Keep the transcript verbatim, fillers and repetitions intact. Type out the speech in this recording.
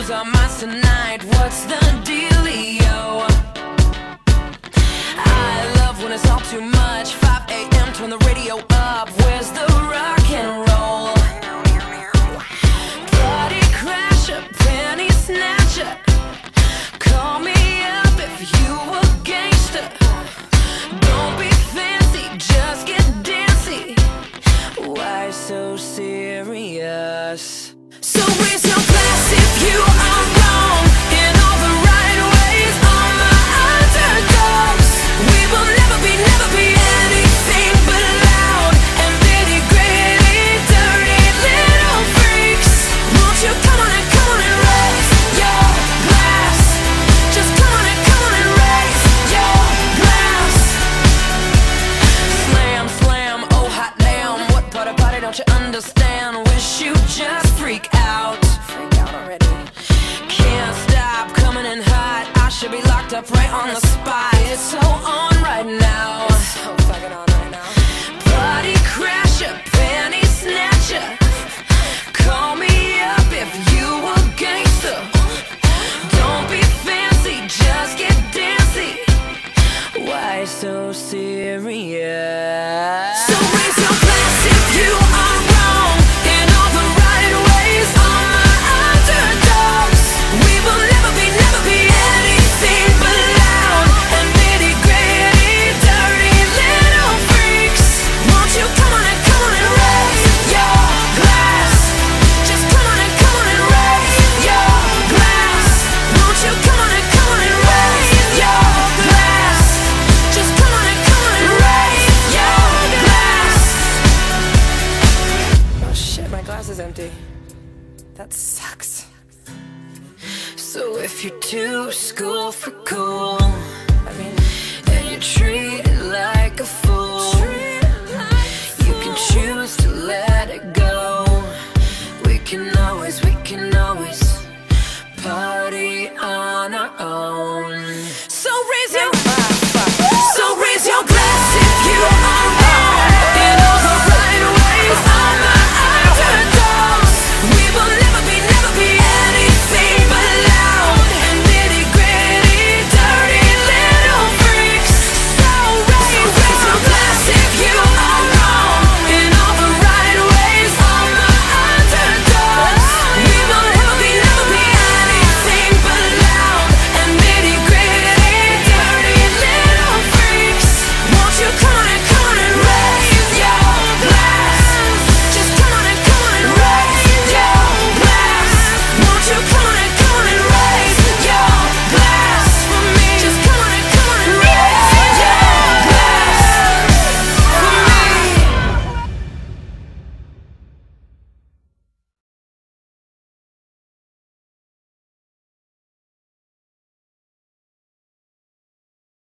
lose our minds tonight. What's the dealio? I love when it's all too much. five A M, turn the radio up. Where's the rock and roll? Party crasher, penny snatcher. Call me up if you a gangster. Don't be fancy, just get dancy. Why so serious? So raise your glass if you are wrong in all the right ways. All my underdogs, we will never be, never be anything but loud and nitty gritty, dirty little freaks. Won't you come on and come on and raise your glass? Just come on and come on and raise your glass. Slam, slam, oh hot damn. What part of party don't you understand? Wish you just freak out. Freak out already. Can't stop coming in hot. I should be locked up right on the spot. It's so on right now. It's so fucking on right now. Party crasher, penny snatcher. Call me up if you a gangster. Don't be fancy, just get dancy. Why so serious? So raise your glass if you are wrong in all the right ways. All my underdogs, we will never be, never be anything but loud and nitty gritty, dirty little freaks. Won't you come on and come on and raise your glass? Just come on and come on and raise your glass. Won't you come on and come on and raise your glass? Just come on and come on and raise your glass. Oh shit, my glass is empty. That sucks. So if you're too school for cool,